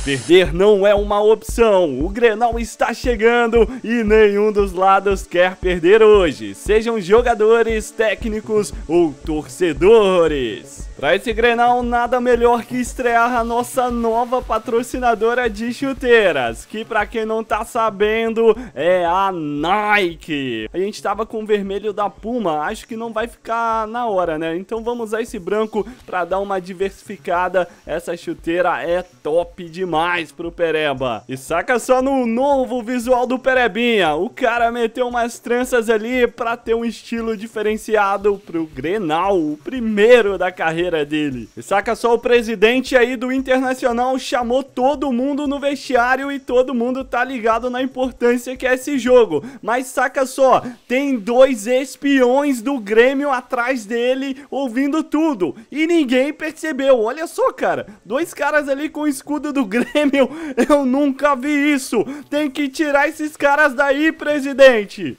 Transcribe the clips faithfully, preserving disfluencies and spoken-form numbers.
Perder não é uma opção, o Grenal está chegando e nenhum dos lados quer perder hoje, sejam jogadores, técnicos ou torcedores. Para esse Grenal, nada melhor que estrear a nossa nova patrocinadora de chuteiras, que para quem não tá sabendo é a Nike. A gente tava com o vermelho da Puma, acho que não vai ficar na hora, né? Então vamos usar esse branco para dar uma diversificada. Essa chuteira é top demais pro Pereba. E saca só no novo visual do Perebinha, o cara meteu umas tranças ali para ter um estilo diferenciado pro Grenal, o primeiro da carreira dele. E saca só, o presidente aí do Internacional chamou todo mundo no vestiário e todo mundo tá ligado na importância que é esse jogo. Mas saca só, tem dois espiões do Grêmio atrás dele ouvindo tudo e ninguém percebeu. Olha só, cara, dois caras ali com o escudo do Grêmio, eu nunca vi isso. Tem que tirar esses caras daí, presidente.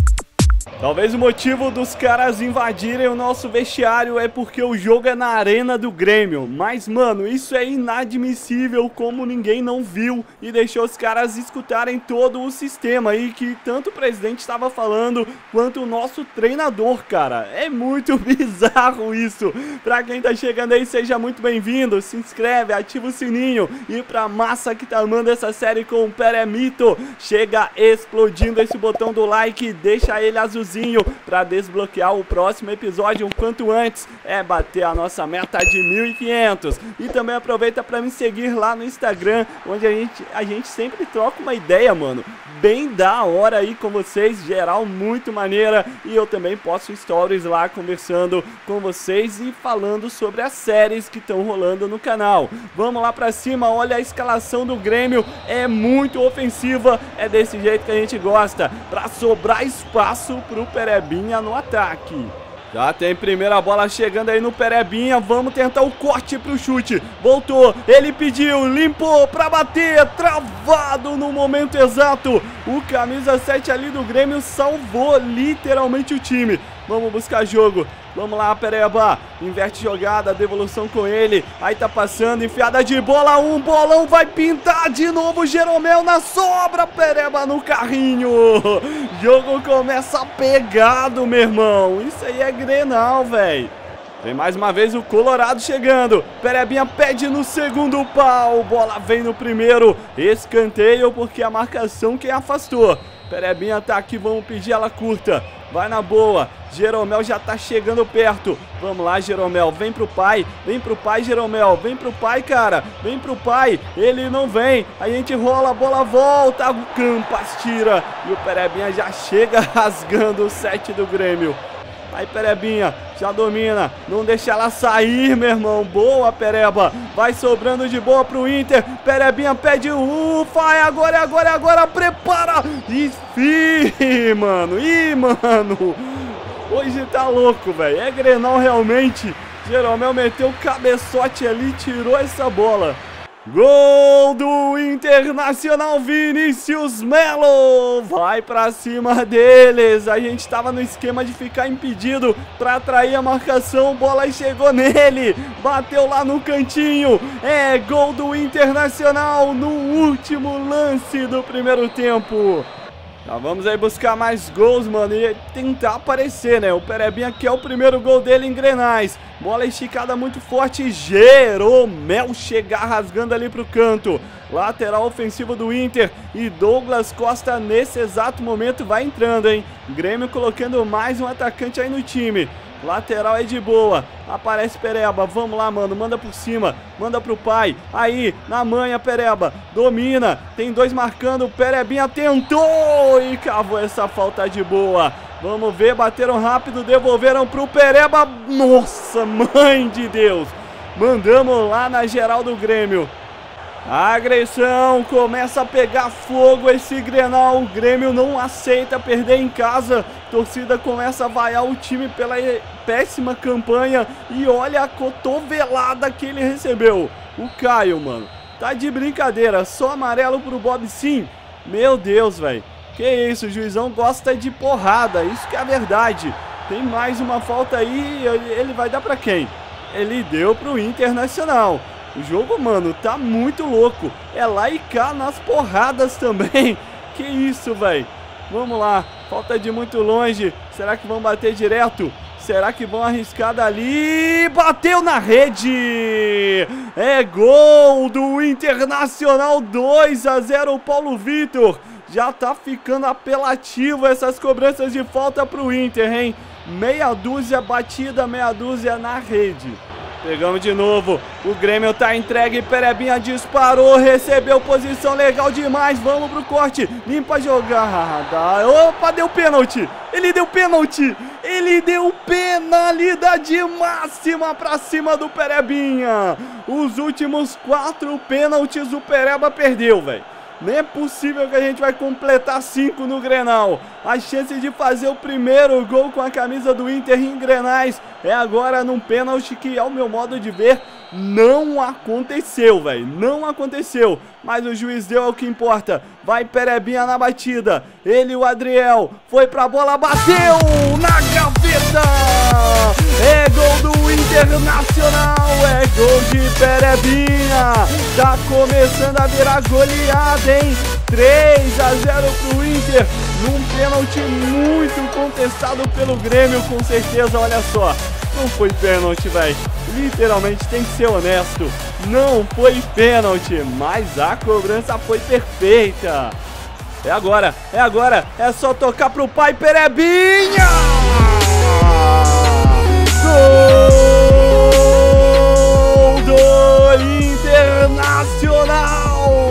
Talvez o motivo dos caras invadirem o nosso vestiário é porque o jogo é na arena do Grêmio. Mas, mano, isso é inadmissível, como ninguém não viu e deixou os caras escutarem todo o sistema aí que tanto o presidente estava falando quanto o nosso treinador, cara. É muito bizarro isso. Pra quem tá chegando aí, seja muito bem-vindo. Se inscreve, ativa o sininho. E pra massa que tá amando essa série com o Peremito, chega explodindo esse botão do like, deixa ele azul para desbloquear o próximo episódio o quanto antes, é bater a nossa meta de mil e quinhentos. E também aproveita para me seguir lá no Instagram, onde a gente, a gente sempre troca uma ideia, mano, bem da hora aí com vocês, geral muito maneira. E eu também posto stories lá conversando com vocês e falando sobre as séries que estão rolando no canal. Vamos lá pra cima, olha a escalação do Grêmio, é muito ofensiva, é desse jeito que a gente gosta, para sobrar espaço pro Perebinha no ataque. Já tem primeira bola chegando aí no Perebinha, vamos tentar o corte pro chute, voltou, ele pediu, limpou pra bater, travado no momento exato, o camisa sete ali do Grêmio salvou literalmente o time. Vamos buscar jogo, vamos lá, Pereba, inverte jogada, devolução com ele, aí tá passando, enfiada de bola, um bolão, vai pintar de novo, Jeromel na sobra, Pereba no carrinho, jogo começa pegado, meu irmão, isso aí é Grenal, velho. Tem mais uma vez o Colorado chegando, Perebinha pede no segundo pau, bola vem no primeiro, escanteio porque a marcação quem afastou. Perebinha tá aqui, vamos pedir ela curta, vai na boa, Jeromel já tá chegando perto, vamos lá, Jeromel, vem pro pai, vem pro pai, Jeromel, vem pro pai, cara, vem pro pai, ele não vem, a gente rola, a bola volta, o Campas tira, e o Perebinha já chega rasgando o set do Grêmio. Aí Perebinha já domina, não deixa ela sair, meu irmão, boa Pereba, vai sobrando de boa pro Inter, Perebinha pede o ufa, agora, agora, agora, prepara, e fi, mano, ih, mano, hoje tá louco, velho, é Grenal realmente, Jeromel meteu o cabeçote ali, tirou essa bola. Gol do Internacional, Vinícius Melo, vai pra cima deles, a gente tava no esquema de ficar impedido pra atrair a marcação, bola chegou nele, bateu lá no cantinho, é gol do Internacional no último lance do primeiro tempo. Já vamos aí buscar mais gols, mano, e tentar aparecer, né? O Perebinha quer o primeiro gol dele em Grenais. Bola esticada muito forte, Jeromel chega rasgando ali pro canto. Lateral ofensivo do Inter e Douglas Costa nesse exato momento vai entrando, hein? Grêmio colocando mais um atacante aí no time. Lateral é de boa, aparece Pereba, vamos lá, mano, manda por cima, manda pro pai, aí, na manha, Pereba, domina, tem dois marcando, Perebinha tentou e cavou essa falta de boa, vamos ver, bateram rápido, devolveram pro Pereba, nossa, mãe de Deus, mandamos lá na geral do Grêmio. A agressão começa a pegar fogo esse Grenal, o Grêmio não aceita perder em casa, a torcida começa a vaiar o time pela péssima campanha e olha a cotovelada que ele recebeu. O Caio, mano, tá de brincadeira, só amarelo pro Bob sim, meu Deus, velho, que isso, o juizão gosta de porrada, isso que é a verdade. Tem mais uma falta aí, ele vai dar pra quem? Ele deu pro Internacional. O jogo, mano, tá muito louco. É lá e cá nas porradas também. Que isso, velho. Vamos lá. Falta de muito longe. Será que vão bater direto? Será que vão arriscar dali? Bateu na rede! É gol do Internacional, dois a zero. O Paulo Vitor já tá ficando apelativo essas cobranças de falta pro Inter, hein? Meia dúzia batida, meia dúzia na rede. Pegamos de novo, o Grêmio tá entregue, Perebinha disparou, recebeu posição legal demais, vamos pro corte, limpa a jogada, opa, deu pênalti, ele deu pênalti, ele deu penalidade máxima pra cima do Perebinha. Os últimos quatro pênaltis o Pereba perdeu, velho. Nem é possível que a gente vai completar cinco no Grenal. A chance de fazer o primeiro gol com a camisa do Inter em Grenais é agora num pênalti que, ao meu modo de ver, não aconteceu, velho. Não aconteceu. Mas o juiz deu, é o que importa. Vai Perebinha na batida. Ele, o Adriel, foi pra bola, bateu na gaveta. É gol do Internacional. É gol de Perebinha. Tá começando a virar goleada, hein? três a zero pro Inter. Num pênalti muito contestado pelo Grêmio, com certeza, olha só. Não foi pênalti, velho. Literalmente tem que ser honesto. Não foi pênalti, mas a cobrança foi perfeita. É agora, é agora. É só tocar pro pai Perebinha. Gol do Internacional.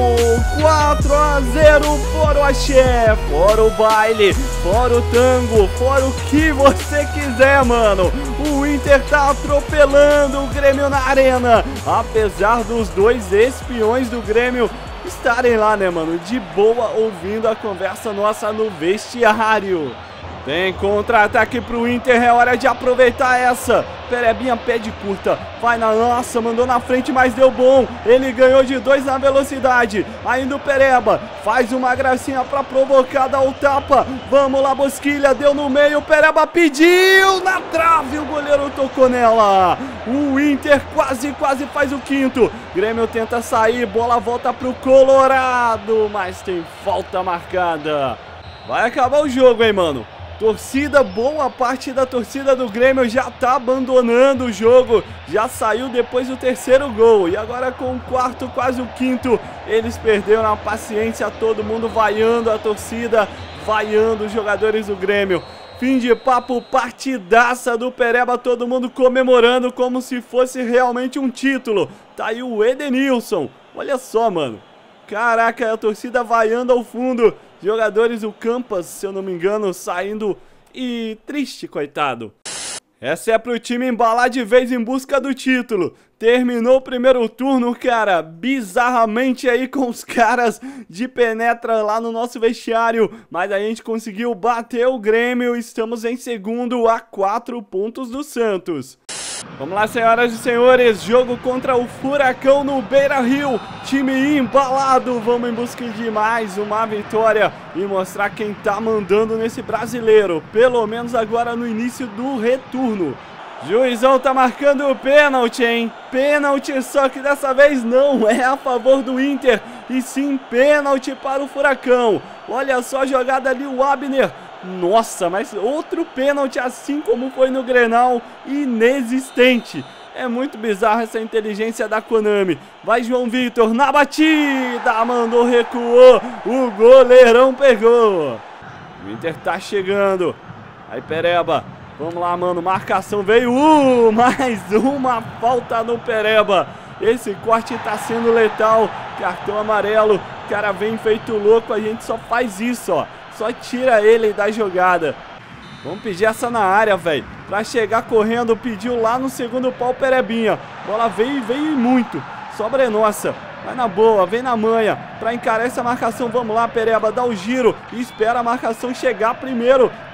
quatro a zero, fora o axé, fora o baile, fora o tango, fora o que você quiser, mano. O Inter tá atropelando o Grêmio na arena, apesar dos dois espiões do Grêmio estarem lá, né, mano, de boa, ouvindo a conversa nossa no vestiário. Tem contra-ataque pro Inter, é hora de aproveitar essa. Perebinha pede curta, vai na nossa, mandou na frente, mas deu bom. Ele ganhou de dois na velocidade. Ainda o Pereba faz uma gracinha pra provocar, dá o tapa. Vamos lá, Bosquilha, deu no meio, o Pereba pediu na trave, o goleiro tocou nela. O Inter quase, quase faz o quinto. Grêmio tenta sair, bola volta pro Colorado, mas tem falta marcada. Vai acabar o jogo, hein, mano. Torcida, boa parte da torcida do Grêmio já tá abandonando o jogo. Já saiu depois do terceiro gol. E agora com o quarto, quase o quinto, eles perderam a paciência. Todo mundo vaiando a torcida, vaiando os jogadores do Grêmio. Fim de papo, partidaça do Pereba, todo mundo comemorando como se fosse realmente um título. Tá aí o Edenilson. Olha só, mano. Caraca, a torcida vaiando ao fundo. Jogadores do Campas, se eu não me engano, saindo e triste, coitado. Essa é pro time embalar de vez em busca do título. Terminou o primeiro turno, cara, bizarramente aí com os caras de penetra lá no nosso vestiário. Mas a gente conseguiu bater o Grêmio, estamos em segundo a quatro pontos do Santos. Vamos lá, senhoras e senhores, jogo contra o Furacão no Beira-Rio, time embalado, vamos em busca de mais uma vitória e mostrar quem tá mandando nesse brasileiro, pelo menos agora no início do retorno. Juizão tá marcando o pênalti, hein? Pênalti, só que dessa vez não é a favor do Inter, e sim pênalti para o Furacão. Olha só a jogada ali, o Abner. Nossa, mas outro pênalti, assim como foi no Grenal, inexistente. É muito bizarro essa inteligência da Konami. Vai João Vitor na batida, mandou, recuou, o goleirão pegou. O Inter tá chegando. Aí Pereba, vamos lá, mano, marcação veio, uh, mais uma falta no Pereba. Esse corte tá sendo letal, cartão amarelo, o cara vem feito louco, a gente só faz isso, ó. Só tira ele da jogada. Vamos pedir essa na área, velho. Pra chegar correndo, pediu lá no segundo pau Perebinha. Bola veio e veio e muito. Sobra é nossa. Vai na boa, vem na manha. Pra encarar essa marcação, vamos lá, Pereba. Dá o giro e espera a marcação chegar primeiro.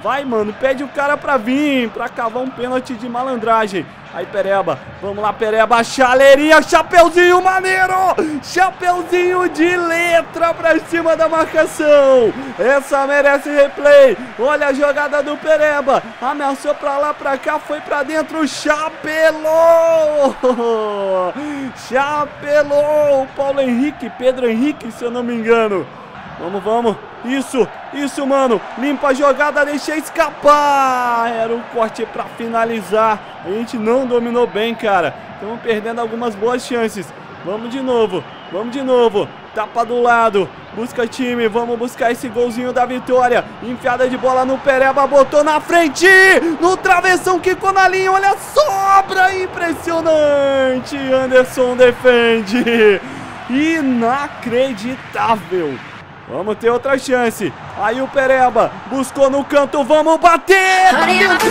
Vai, mano, pede o cara pra vir, pra cavar um pênalti de malandragem. Aí, Pereba, vamos lá, Pereba, chaleirinha, chapeuzinho maneiro, chapeuzinho de letra pra cima da marcação. Essa merece replay. Olha a jogada do Pereba, ameaçou pra lá, pra cá, foi pra dentro, chapelou, chapelou, Paulo Henrique, Pedro Henrique, se eu não me engano. Vamos, vamos, isso, isso, mano, limpa a jogada, deixei escapar, era o corte pra finalizar, a gente não dominou bem, cara, estamos perdendo algumas boas chances, vamos de novo, vamos de novo, tapa do lado, busca time, vamos buscar esse golzinho da vitória, enfiada de bola no Pereba, botou na frente, no travessão, quicou na linha, olha a sobra, impressionante, Anderson defende, inacreditável. Vamos ter outra chance. Aí o Pereba buscou no canto. Vamos bater! Tá dentro!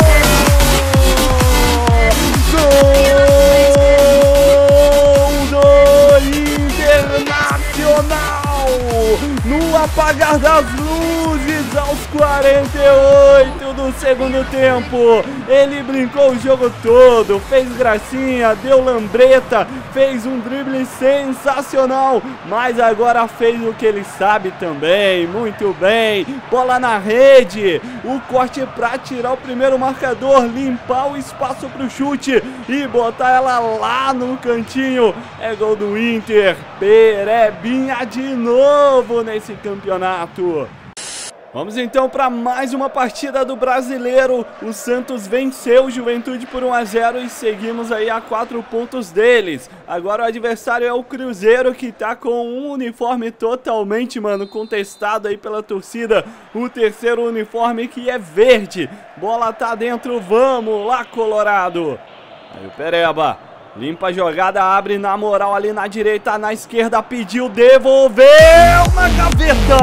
Gol do Internacional! No apagar das luzes, aos quarenta e oito do segundo tempo. Ele brincou o jogo todo, fez gracinha, deu lambreta, fez um drible sensacional, mas agora fez o que ele sabe também, muito bem, bola na rede, o corte pra tirar o primeiro marcador, limpar o espaço pro chute e botar ela lá no cantinho. É gol do Inter, Perebinha de novo nesse campeonato. Vamos então para mais uma partida do Brasileiro. O Santos venceu o Juventude por um a zero e seguimos aí a quatro pontos deles. Agora o adversário é o Cruzeiro, que tá com um uniforme totalmente, mano, contestado aí pela torcida. O terceiro uniforme, que é verde. Bola tá dentro, vamos lá, Colorado. Aí o Pereba limpa a jogada, abre na moral ali na direita, na esquerda, pediu, devolveu na gaveta!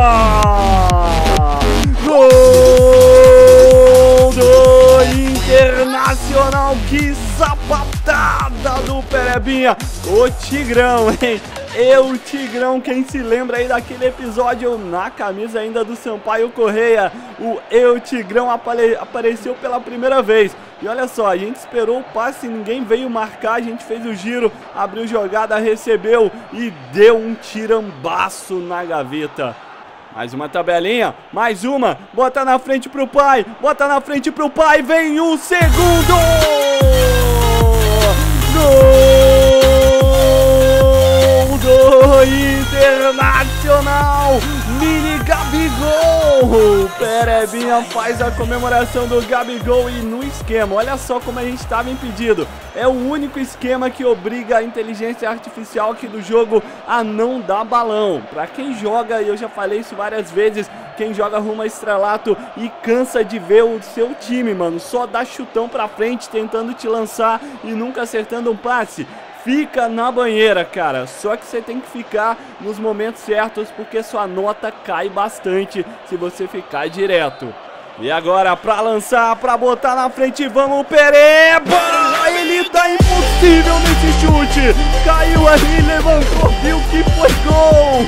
Gol do Internacional, que sapatada do Perebinha, o Tigrão, hein? Eu, Tigrão, quem se lembra aí daquele episódio na camisa ainda do Sampaio Correia, o Eu, Tigrão apare apareceu pela primeira vez. E olha só, a gente esperou o passe, ninguém veio marcar, a gente fez o giro, abriu jogada, recebeu e deu um tirambaço na gaveta. Mais uma tabelinha, mais uma, bota na frente pro pai, bota na frente pro pai, vem o segundo! Gol do Internacional! Mini Gabigol! Perebinha faz a comemoração do Gabigol e no esquema, olha só como a gente estava impedido. É o único esquema que obriga a inteligência artificial aqui do jogo a não dar balão. Pra quem joga, e eu já falei isso várias vezes, quem joga rumo a estrelato e cansa de ver o seu time, mano, só dá chutão pra frente tentando te lançar e nunca acertando um passe, fica na banheira, cara. Só que você tem que ficar nos momentos certos, porque sua nota cai bastante se você ficar direto. E agora pra lançar, pra botar na frente, vamos, Pereba! Ele tá impossível nesse chute, caiu ali, levantou, viu que foi gol!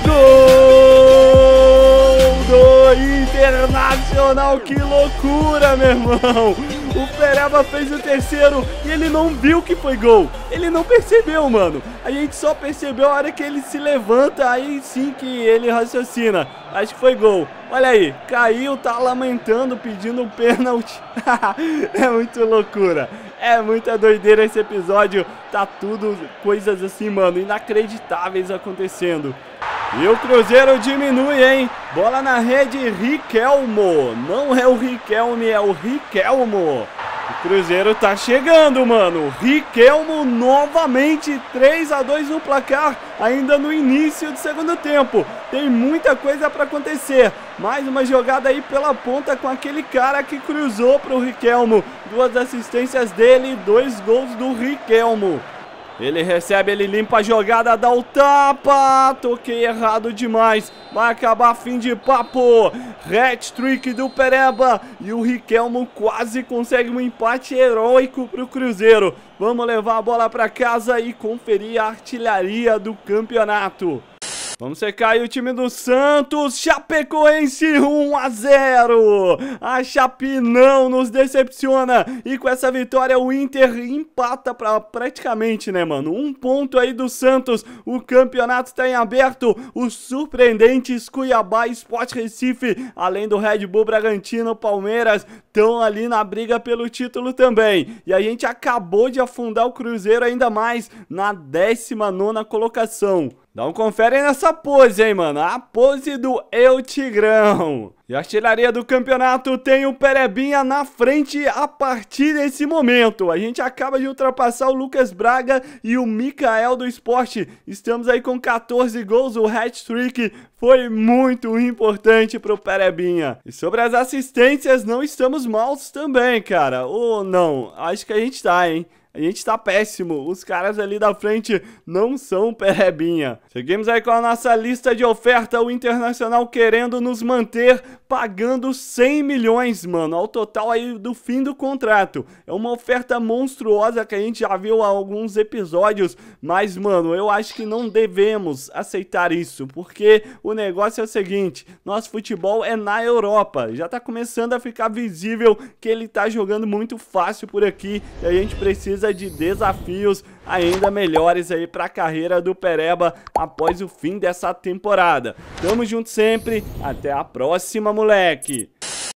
Gol do Internacional, que loucura, meu irmão! O Pereba fez o terceiro e ele não viu que foi gol. Ele não percebeu, mano. A gente só percebeu a hora que ele se levanta, aí sim que ele raciocina. Acho que foi gol. Olha aí, caiu, tá lamentando, pedindo um pênalti. É muito loucura. É muita doideira esse episódio. Tá tudo coisas assim, mano, inacreditáveis acontecendo. E o Cruzeiro diminui, hein? Bola na rede, Riquelmo. Não é o Riquelme, é o Riquelmo. O Cruzeiro tá chegando, mano. Riquelmo novamente, três a dois no placar, ainda no início do segundo tempo. Tem muita coisa pra acontecer. Mais uma jogada aí pela ponta com aquele cara que cruzou pro Riquelmo. Duas assistências dele e dois gols do Riquelmo. Ele recebe, ele limpa a jogada, dá o tapa. Toquei errado demais. Vai acabar fim de papo. Hat-trick do Pereba. E o Riquelmo quase consegue um empate heróico pro Cruzeiro. Vamos levar a bola para casa e conferir a artilharia do campeonato. Vamos secar aí o time do Santos. Chapecoense um a zero. A Chape não nos decepciona. E com essa vitória o Inter empata pra, praticamente, né, mano? Um ponto aí do Santos. O campeonato está em aberto. Os surpreendentes Cuiabá e Sport Recife, além do Red Bull Bragantino, Palmeiras, estão ali na briga pelo título também. E a gente acabou de afundar o Cruzeiro ainda mais na décima nona colocação. Dá um confere nessa pose, hein, mano. A pose do Eu Tigrão. E a artilharia do campeonato tem o Perebinha na frente a partir desse momento. A gente acaba de ultrapassar o Lucas Braga e o Mikael do Sport. Estamos aí com quatorze gols. O hat-trick foi muito importante pro Perebinha. E sobre as assistências, não estamos maus também, cara. Ou não? Acho que a gente tá, hein? A gente tá péssimo, os caras ali da frente não são Perebinha. Seguimos aí com a nossa lista de oferta, o Internacional querendo nos manter pagando cem milhões, mano, ao total aí do fim do contrato. É uma oferta monstruosa que a gente já viu há alguns episódios, mas, mano, eu acho que não devemos aceitar isso, porque o negócio é o seguinte, nosso futebol é na Europa, já tá começando a ficar visível que ele tá jogando muito fácil por aqui, e a gente precisa de desafios ainda melhores aí para a carreira do Pereba após o fim dessa temporada. Tamo junto sempre, até a próxima, moleque!